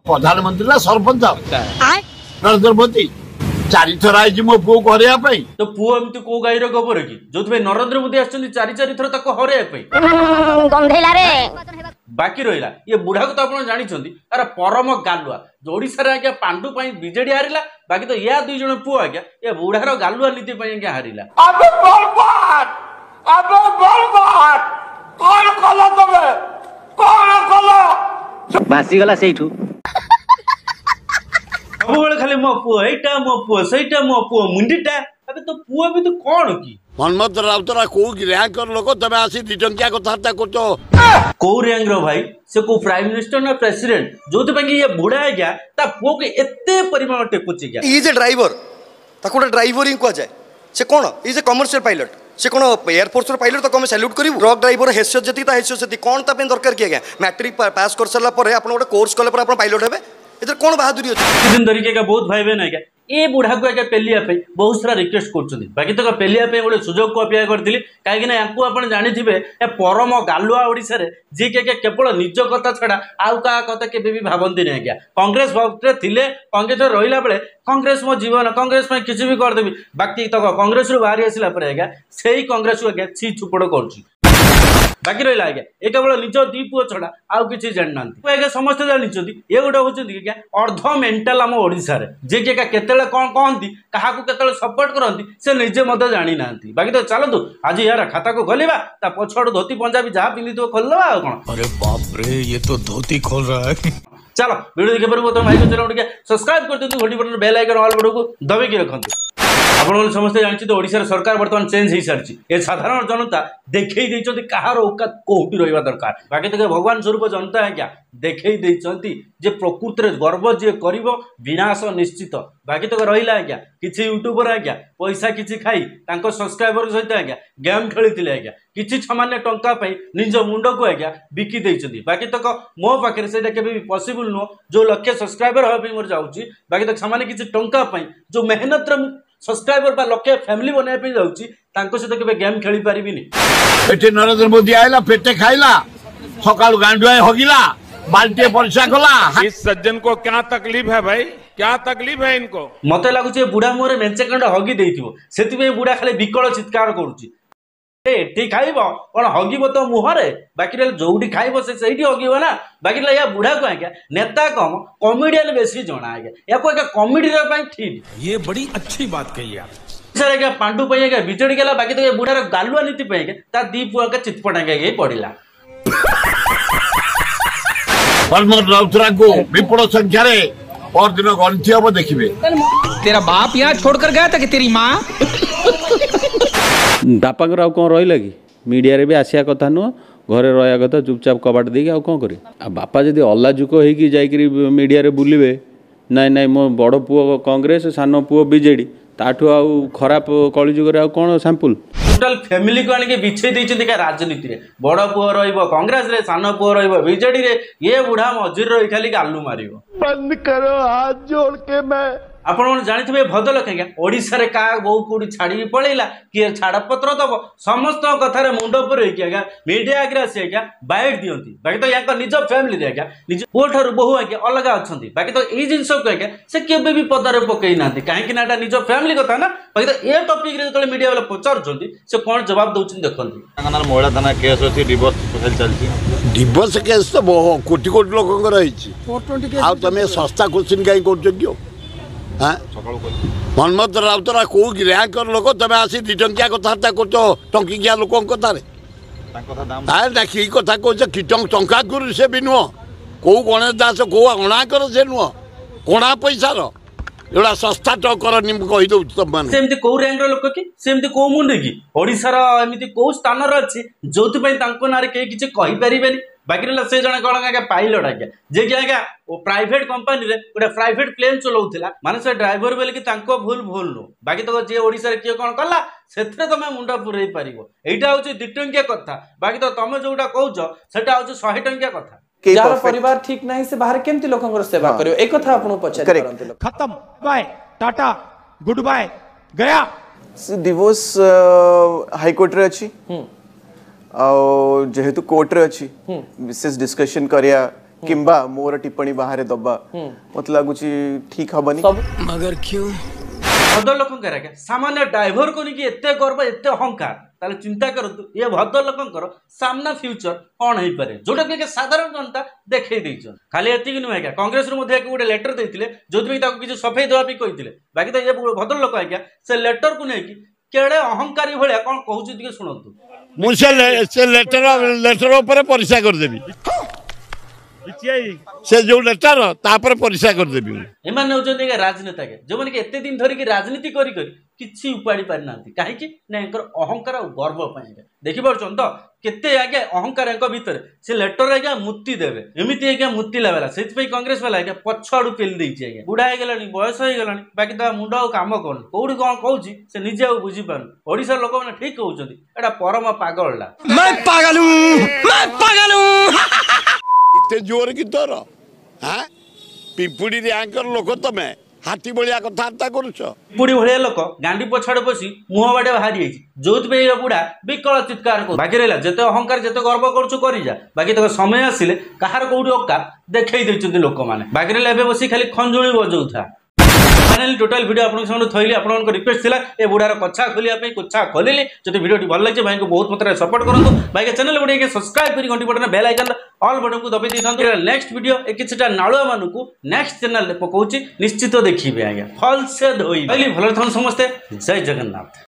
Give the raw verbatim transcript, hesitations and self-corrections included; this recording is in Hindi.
प्रधानमंत्री ना सरपंच नरेंद्र मोदी चारि थर आई मो पुओ को हरैया पई तो पुओ एमती को गाईर गोबर कि जो नरेंद्र मोदी आछन चारि चारि थर तक हरैया पई गंधेला रे बाकी रहिला ये बुढ़ा को तो आपण जानि छथि अरे परम गालुआ जो ओडिसा रे आज्ञा पांडु पई बीजेडी हारिला बाकी तो या दुई जण पुओ आज्ञा ये बुढ़ार गालुआ नीति पई आज्ञा हारिला अबे बर्बाद अबे बर्बाद कौन कला तबे कौन कला बासी गला सेठू सबुबेले खाली मो पुओ एटा मो पुओ सेटा मो पुओ मुंडीटा अबे तो पुओ भी तो कौन की मनमत राउतरा को रैंक कर लोग तबे आसी दिटंकिया कथार्ता करतो को रैंक रो भाई से को प्राइम मिनिस्टर ना प्रेसिडेंट जोति पंगी ये बुढ़ा है क्या ता पुओ के एते परिमाण टेकुची क्या इज ए ड्राइवर ताको ड्राइवर ही को जाय से कोन इज ए कमर्शियल पायलट से कोन एयरफोर्स रो पायलट तो कम सैल्यूट करिवु ट्रक ड्राइवर हैसियत जति ता हैसियत जति कोन ता पे दरकार किया गया मैट्रिक पास कर सरला पर आपण गोटे कोर्स कले पर आपण पायलट हेबे इधर कोन बहादुरी अछि दिन धरिके का बहुत भाई बहन है क्या ए बुढ़ा को आगे पेलिया पे बहुत सारा रिक्वेस्ट करछथि बाकी तो पेलिया पे गोटे सुजोग को अपेक्षा करथिली काहे कि ना याकू आपण जानिथिबे ए परम गालुआ ओडिसा रे जे के केवल निज कथा छडा आउ का कथा केबे भी भाबंती नै गया कांग्रेस भक्तरे थिले कांग्रेस रहिला बेले कांग्रेस मो जीवन कांग्रेस में किछि भी कर देबी बाकी तो कांग्रेस रो बाहरी आसिला पर आज्ञा सेही कांग्रेस को आज्ञा छी छुपड़ करछि बाकी रहा आज्ञा ये केवल निज दी पुओ छड़ा आउ किसी जाना आज्ञा समस्त जानी ये गोटे हूँ अर्ध मेंटाल आम ओडिशा रे जे के केतले कौन कहती क्या केतले सपोर्ट करती से निजे मत जानी ना बाकी तो चलतु आज यार खाता को खोलवा ता पछड़ धोती पंजाबी जहाँ पिंधि खोलदे आ कौन अरे बाप रे ये तो धोती खोल रहा है चलो वीडियो देखे पर तुम भाई चैनल सब्सक्राइब कर दिखाँ घंटी button bell icon all button को दबाई रखते आप समस्त जानते तो ओडिशा सरकार बर्तमान चेंज हो सारी ये साधारण जनता देखई देइछंती कहार औकात कोठी रहिबा दरकार बाकी तो भगवान स्वरूप जनता है क्या देखई देइछंती जे प्रकृति रे गर्व जे करिवो विनाश निश्चित बाकी तो रहिला आज्ञा किछि यूट्यूबर आज्ञा पैसा किछि खाई तांको सब्सक्राइबर सहित आज्ञा गेम खेलिथिले आज्ञा किछि सामान्य टंका पई निज मुंड को आज्ञा बिकी देइछंती बाकी तो मो पाखे सेटा केबे भी पॉसिबल नो जो लक्ष्य सब्सक्राइबर होबे मोर जाउची बाकी तो सामान्य किछि टंका पई जो मेहनत रे सब्सक्राइबर बा लक्ष्य फैमिली बनाए पे जाउची तांको सहित केबे गेम खेली परिबिनी एठी नरेंद्र मोदी आइला पेटे खाइला सकाळ गांडुआ हगिला बाल्टी परिसा कला इस सज्जन को क्या तकलीफ है भाई क्या तकलीफ है इनको मते लागुचे बुढ़ा मोरे मेंचे कंड हगी देइथिबो सेति बुढ़ा खाली विकल चित्कार करूची एठी खाइबो कोन हगिबो तो मुहरे बाकी जोउठी खाइबो से सेठी हगिबो ना बाकी या बुढ़ा को आज्ञा नेता कम कॉमेडियन बेसी जणा आज्ञा या को कॉमेडी रे पई ठीक ये बड़ी अच्छी बात कही आप सर आज्ञा पांडु पई आज्ञा बिचड़ी गेला बाकी तो बुढ़ार गालुआ नीति पई आज्ञा ता दी पुआ के चितपट आज्ञा पड़िला मनमोहन राउतरा को विपुल संख्या रे और दिन गणती हम देखिए तेरा बाप यहाँ छोड़कर गया था कि तेरी माँ बापा कौन रहा कि मीडिया रे भी आसिया कथा नुह घरे रहा कथा चुपचाप कबाट देकी आउ कौन करे बापा जदि अलाजुक होगी जाकि मीडिया रे बुलिबे नाई नाई मो बड़ पुओ कांग्रेस सान पुओ बीजेडी ताठू आउ खराब कलिजुग रे आउ कौन सैंपल टोटल फैमिली को आनिके बिछे देइछन्ती का राजनीति रे बड़ पुओ रहिबो कांग्रेस रे सान पुओ रहिबो बीजेडी रे ये बुढ़ा मझिर रही खाली गालू मारिबो बंद करो हाथ जोड़ के मैं आपण जानते भद्रलोक क्या ओडिशा रे का बहु कौटी छाड़ी पड़ेगा किए छाड़पत्र दब समस्त कथार मुंड पर आज्ञा मीडिया आगे आसी आज्ञा बाइट दियंती बाकी तो या निज फैमिली आज्ञा निज पुओ ठारू बहु आज्ञा अलग अच्छा बाकी तो ये जिनस को आज्ञा से केबे भी पदारे पकई ना कहीं ना निज फैमिली कथा ना बाकी तो ये टॉपिक रे जो मीडिया वाला पचार से कौन जवाब दौरान देखते महिला थाना केस अच्छी डिवोर्स चलती डिवोर्स केस तो कोटी कोटी लोक रही तुम सस्ता क्वेश्चन कहीं कर मनमत राउतरा को रैंक कर लोक तबे आसी दिटंकिया कथार्ता कर टंकिया लोक कथार देखिए कथा कह कि टंका गुरु से भी नुह कौ गणेश दास कौ अणा कर से नुह कणा पैसार जोड़ा सस्ता टकर कहीदे तुम कौ रैंक लोक कि सेमती कौ मुंडे कि ओडिशार एमती कौ स्थान अच्छी जो ना किसी कहीपर बाकी से जन कौन आज्ञा पायलट आज्ञा जे कि आज्ञा प्राइवेट कंपनी रे गोटे प्राइवेट प्लेन चलाउथिला माने से ड्राइवर बोले कि तांको भूल भूल नो बाकी तो जे ओडिसा रे किए कोन कला सेथरे तमे मुंडा पुरई पारिबो एटा होची दिटंकिया कथा बाकी तो तमे जोटा कहउछ सेटा होची सौ टंकिया कथा जार परिवार ठीक नाही से बाहर केमती लोकंकर सेवा करियो एक कथा आपन पछार करंती लोक खत्म बाय टाटा गुड बाय गया डिवोर्स हाई कोर्ट रे अछि जेहेतु कोर्ट रे अच्छी विशेष डिस्कशन करिया किंबा मोर टिप्पणी बाहर दबा मत लगुच ठीक हबनी मगर क्यों भद्र लोक सामान्य ड्राइवर को नहीं एते गर्व एते अहंकार ताले चिंता करतु ये भद्र लोकंकर सामना फ्यूचर कौन हो पारे जोटा कि साधारण जनता देखई देइछन खाली एतिक नुहे क्या कांग्रेस रु मध्ये गोटे लेटर देइथिले जोथि ताको किछ सफेई देबा भी कहिथिले बाकी तो ये भद्र लोक आज्ञा से लेटर को नहीं कि केड़े अहंकारी भलिया कोन कहउछि दिके सुनतु मु से से लेटर लेटर ऊपर परीक्षा कर देबी से जो लेटर तापर परीक्षा कर देबी एमान होजन के राजनेता के जो माने के एते दिन धरि की राजनीति करी करी किछि उपाड़ी पारि नांती काहे कि ना एकर अहंकार और गर्व पाए देखि परछन तो केते आगे अहंकार एंक भीतर से लेटर आगे मुक्ति देबे एमिति आगे मुक्ति लेवेला सेति पई कांग्रेस वाला आगे पछाडू पेल देछि आगे बुढा हे गेलानी बयस हे गेलानी बाकी ता मुंडा काम कोन कोउडी कोन कहउछि से निजे आ बुझी पान ओडिसा लोक माने ठीक कहउछथि एटा परम पागलला मैं पागल हूं मैं पागल हूं किते जोर की तोर हां पिपुडी रे आंकर लोक तमे हाथी बलिया कथार्ता करुछ पुड़ी भलिया लोक गांडी पछाड़ बसी मुह बाटे बाहरी जाइछि जोत पे बुढ़ा विकल चित्कार कर बाकी रहला जते अहंकार जते गर्व करछु करि जा बाकी तो समय आसिले कहार कोउडी ओका देखै दैछथि लोक माने बाकी रहला एबे बसी खाली खंजुली बजौथा फाइनली टोटल वीडियो आपन संग थइली आपन रिक्वेस्ट थिला ए बुढ़ार कच्छा खोलिया पे कच्छा खोलिली जते वीडियो भल लागजे भाई को बहुत मात्रा चेक करंतु भाई के चैनल बडी के सब्सक्राइब करी घंटी button bell icon all button को दबे दिथंतु नेक्स्ट वीडियो ए किछटा नाळुआ मानु को नेक्स्ट चैनल रे पकोउची निश्चित देखिबे आज्ञा फल से धोई पहली भल थन समस्ते जय जगन्नाथ।